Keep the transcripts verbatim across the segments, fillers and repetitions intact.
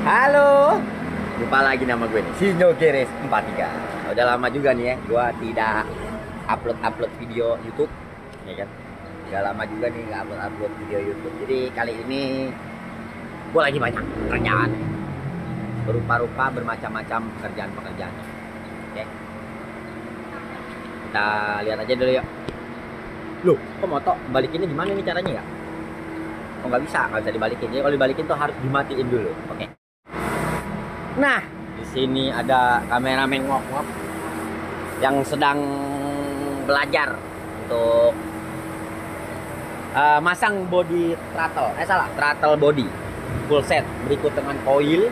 Halo, lupa lagi nama gue nih, Sinyo Geres empat tiga. Udah lama juga nih ya, gue tidak upload-upload video YouTube, ya kan? Udah lama juga nih nggak upload-upload video YouTube. Jadi kali ini gue lagi banyak kerjaan, berupa-rupa bermacam-macam pekerjaan-pekerjaan. Oke, kita lihat aja dulu yuk. Loh, kok motor balikinnya gimana nih caranya ya? Oh nggak bisa, nggak bisa dibalikin. Jadi kalau dibalikin tuh harus dimatiin dulu. Oke. Nah, di sini ada kameramen ngok-ngok yang sedang belajar untuk uh, masang body throttle. Eh salah, throttle body full set berikut dengan coil,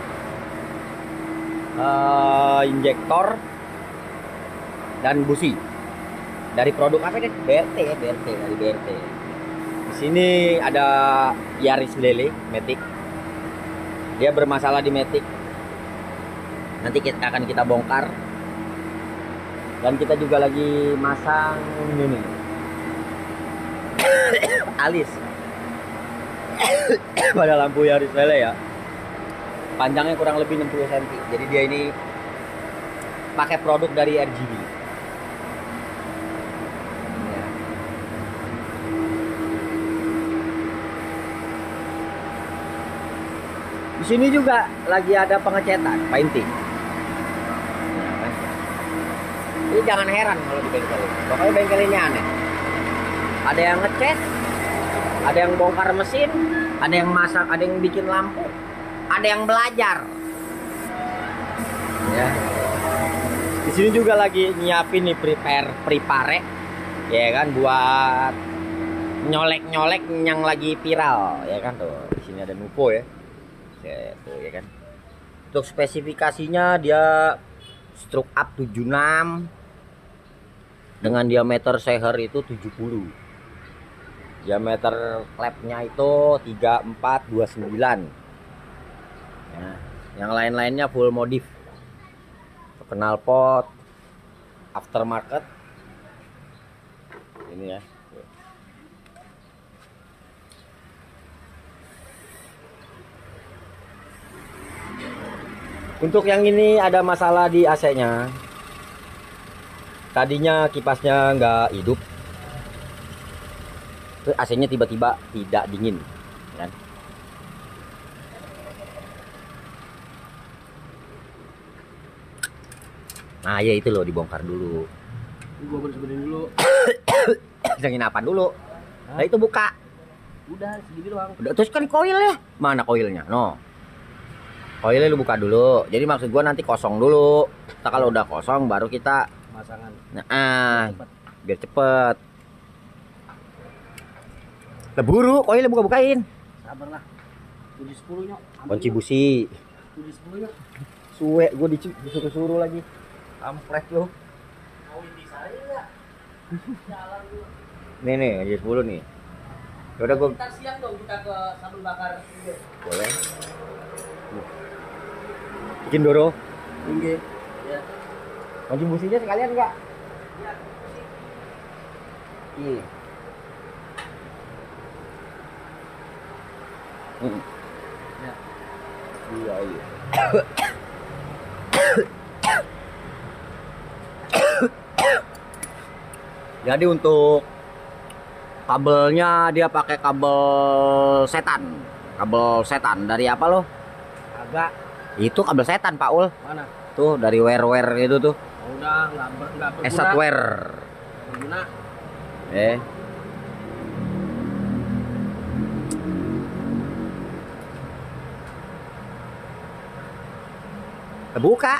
uh, injektor, dan busi. Dari produk apa nih? B R T ya, B R T dari B R T. Di sini ada Yaris Lele Matic. Dia bermasalah di Matic. Nanti kita akan kita bongkar. Dan kita juga lagi masang ini nih. Alis. Pada lampu Yaris Lele ya. Panjangnya kurang lebih enam puluh sentimeter. Jadi dia ini pakai produk dari R G B. Di sini juga lagi ada pengecetan, painting. Ini jangan heran kalau di bengkel ini. Pokoknya bengkel ini aneh. Ada yang ngecat, ada yang bongkar mesin, ada yang masak, ada yang bikin lampu, ada yang belajar. Ya. Di sini juga lagi nyiapin nih prepare prepare, ya kan, buat nyolek-nyolek yang lagi viral, ya kan tuh. Di sini ada Nuvo ya. Ya, tuh, ya kan. Untuk spesifikasinya dia stroke up tujuh puluh enam dengan diameter seher itu tujuh puluh. Diameter klepnya itu tiga empat dua sembilan. Ya, yang lain-lainnya full modif. Knalpot aftermarket. Ini ya. Untuk yang ini ada masalah di A C-nya. Tadinya kipasnya nggak hidup. Terus A C-nya tiba-tiba tidak dingin, kan? Nah, ya itu loh, dibongkar dulu. Gua beres-beresin dulu. Jangan apa dulu. Nah, itu buka. Udah segini doang. Udah, terus kan koil ya. Mana koilnya? No. Koilnya lu buka dulu. Jadi maksud gua nanti kosong dulu. Kita kalau udah kosong baru kita Masangan. nah, biar cepet. Leburu, koilnya buka-bukain. Sabar lah. tujuh sepuluh nyok. Kunci busi. tujuh sepuluh nyok. Suwe gua disuruh-suruh lagi. Kampret lu. Mau bisa enggak? Jalan dulu. Nih nih, aja sepuluh nih. Ya udah gua Ntar siang dong kita ke sambal bakar. boleh. Bikin doro. Tinggi. Ya. Kunci businya sekalian enggak? Iya. Iya. Hmm. Ya. Iya, iya. Jadi untuk kabelnya dia pakai kabel setan. Kabel setan dari apa loh? Agak. Itu kabel setan, Pak Ul. Mana? Tuh dari wear-wear itu tuh. Oh, udah enggak ber enggak berguna. Esatwear. Berguna. Eh. Buka.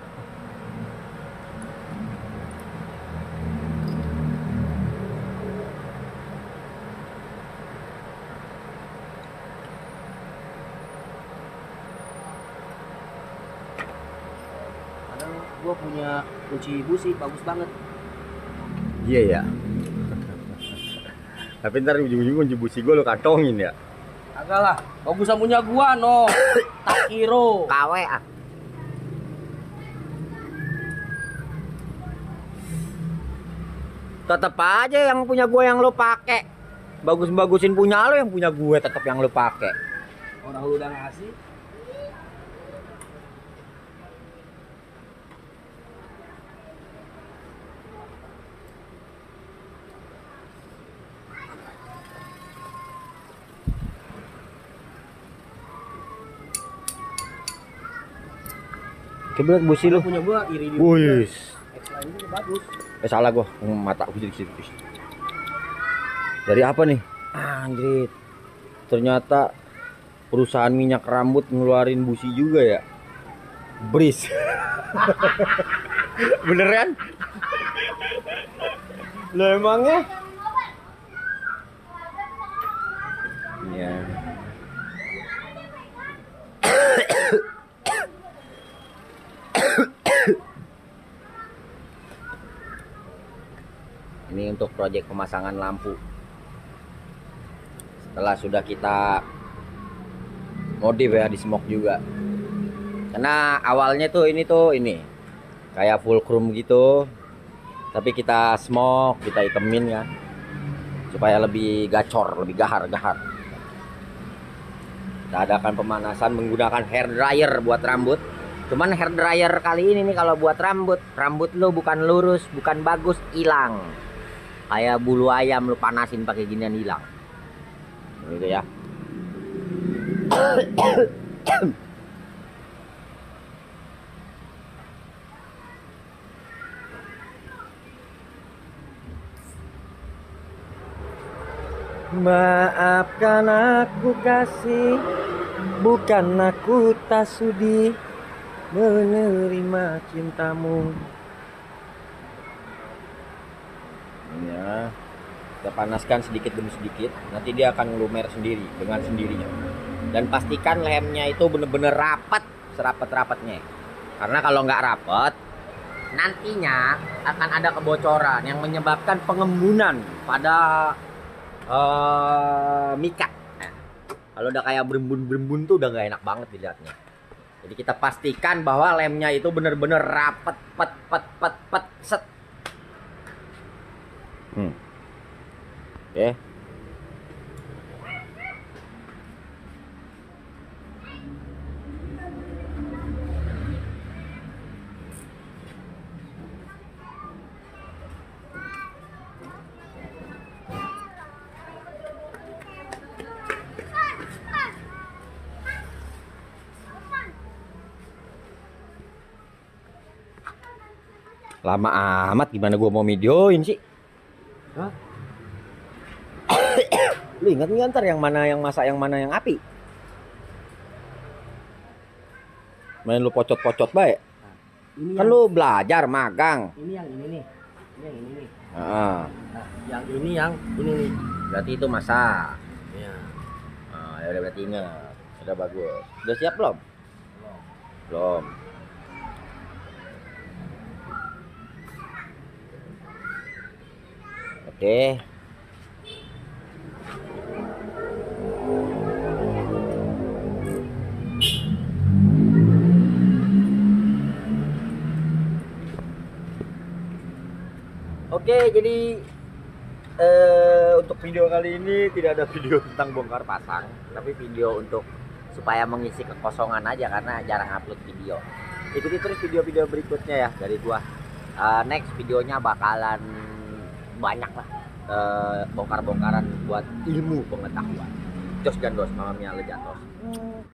Kadang gua punya kunci busi bagus banget. Iya ya. Tapi ntar ujung-ujung kunci busi gue lo kantongin ya. Agak lah. Bagusan punya gua no. Takiro. K W ah. Tetep aja yang punya gue yang lo pakai. Bagus-bagusin punya lo, yang punya gue tetap yang lo pakai. Orang lu udah ngasih. Coba lihat busi lu. Punya gua Iridium. Wih. X-line ini bagus. Eh salah gua, mata aku jadi situ. Dari apa nih? Anjir. Ternyata perusahaan minyak rambut ngeluarin busi juga ya. Bris. Beneran? Lah emangnya? Iya. Ini untuk proyek pemasangan lampu. Setelah sudah kita modif ya, di smoke juga. Karena awalnya tuh ini tuh ini kayak fulcrum gitu, tapi kita smoke, kita hitemin ya, supaya lebih gacor, lebih gahar-gahar. Kita adakan pemanasan menggunakan hair dryer buat rambut. Cuman hair dryer kali ini nih kalau buat rambut, rambut lu bukan lurus, bukan bagus, hilang. Kayak bulu ayam lu panasin pakai ginian hilang. Gitu ya. Maafkan aku kasih, bukan aku tak sudi menerima cintamu. Ya, kita panaskan sedikit demi sedikit, nanti dia akan ngelumer sendiri dengan sendirinya. Dan pastikan lemnya itu bener-bener rapat, serapat-rapatnya. Karena kalau nggak rapat, nantinya akan ada kebocoran yang menyebabkan pengembunan pada uh, mika. Nah, kalau udah kayak berembun-berembun tuh udah nggak enak banget dilihatnya. Jadi kita pastikan bahwa lemnya itu bener-bener rapat, pet, pet, pet, pet, set. Hmm. Oke. Okay. Lama amat, gimana gua mau videoin sih? Hah? Lu ingat nggak ntar yang mana yang masak, yang mana yang api? Main lu pocot-pocot baik. Ini Kan yang, lu belajar magang. ini yang ini nih. Ini yang ini nih. Nah, Nah, yang ini yang ini nih. berarti itu masak. Ya. Nah, ya udah berarti ingat. Udah bagus. Udah siap belum? Belum. Belum. Oke. Oke, jadi eh, untuk video kali ini tidak ada video tentang bongkar pasang, tapi video untuk supaya mengisi kekosongan aja karena jarang upload video. Ikuti terus video-video berikutnya ya dari gua. Uh, next videonya bakalan banyak lah uh, bongkar-bongkaran buat ilmu pengetahuan. Jos Gandos, Mama Mia Lejantos.